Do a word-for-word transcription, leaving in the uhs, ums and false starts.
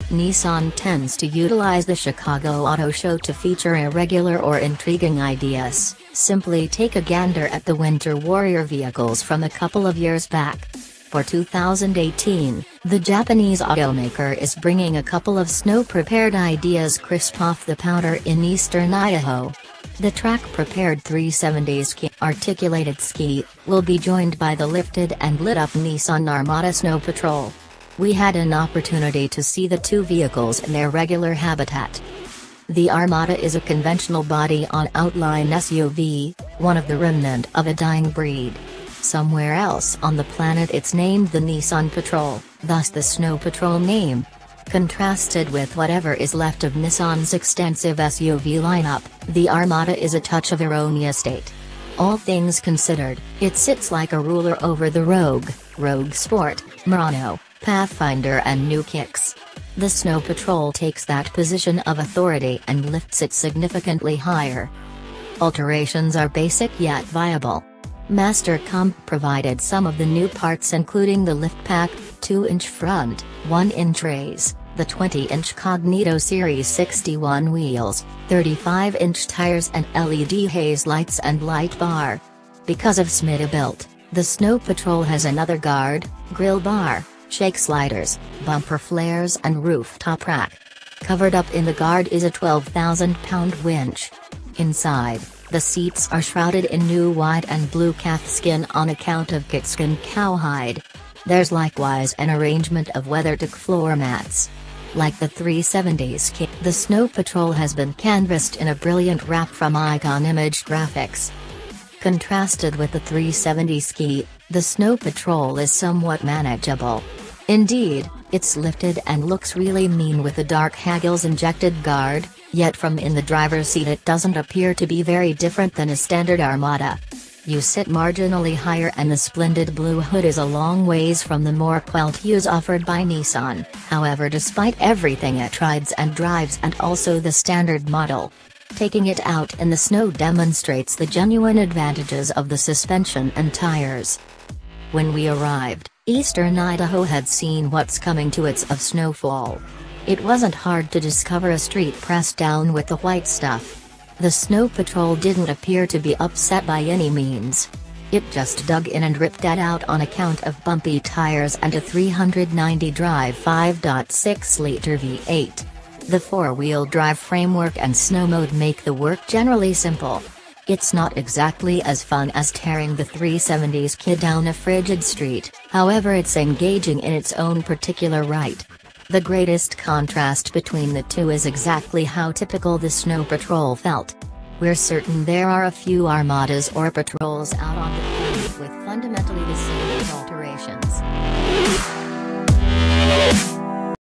Nissan tends to utilize the Chicago Auto Show to feature irregular or intriguing ideas. Simply take a gander at the Winter Warrior vehicles from a couple of years back. For two thousand eighteen, the Japanese automaker is bringing a couple of snow-prepared ideas crisp off the powder in Eastern Idaho. The track-prepared three seventy ski articulated ski will be joined by the lifted and lit-up Nissan Armada Snow Patrol. We had an opportunity to see the two vehicles in their regular habitat. The Armada is a conventional body-on-outline S U V, one of the remnant of a dying breed. Somewhere else on the planet it's named the Nissan Patrol, thus the Snow Patrol name. Contrasted with whatever is left of Nissan's extensive S U V lineup, the Armada is a touch of erroneous state. All things considered, it sits like a ruler over the Rogue, Rogue Sport, Murano, Pathfinder and new kicks. The Snow Patrol takes that position of authority and lifts it significantly higher. Alterations are basic yet viable. Master Comp provided some of the new parts including the lift pack, two inch front, one inch raise, the twenty inch Cognito Series sixty-one wheels, thirty-five inch tires and L E D haze lights and light bar. Because of Smittybilt, the Snow Patrol has another guard, grille bar, shake sliders, bumper flares and rooftop rack. Covered up in the guard is a twelve thousand pound winch. Inside, the seats are shrouded in new white and blue calfskin on account of kitskin cowhide. There's likewise an arrangement of WeatherTech floor mats. Like the three seventies kit, the Snow Patrol has been canvassed in a brilliant wrap from Icon Image Graphics. Contrasted with the three seventy ski, the Snow Patrol is somewhat manageable. Indeed, it's lifted and looks really mean with the dark Haggles injected guard, yet from in the driver's seat it doesn't appear to be very different than a standard Armada. You sit marginally higher and the splendid blue hood is a long ways from the more quaint hues offered by Nissan. However, despite everything it rides and drives and also the standard model, taking it out in the snow demonstrates the genuine advantages of the suspension and tires. When we arrived, Eastern Idaho had seen what's coming to it of snowfall. It wasn't hard to discover a street pressed down with the white stuff. The Snow Patrol didn't appear to be upset by any means. It just dug in and ripped that out on account of bumpy tires and a three hundred ninety drive five point six liter V eight. The four-wheel drive framework and snow mode make the work generally simple. It's not exactly as fun as tearing the three seventies kid down a frigid street, however it's engaging in its own particular right. The greatest contrast between the two is exactly how typical the Snow Patrol felt. We're certain there are a few Armadas or Patrols out on the planet with fundamentally the same alterations.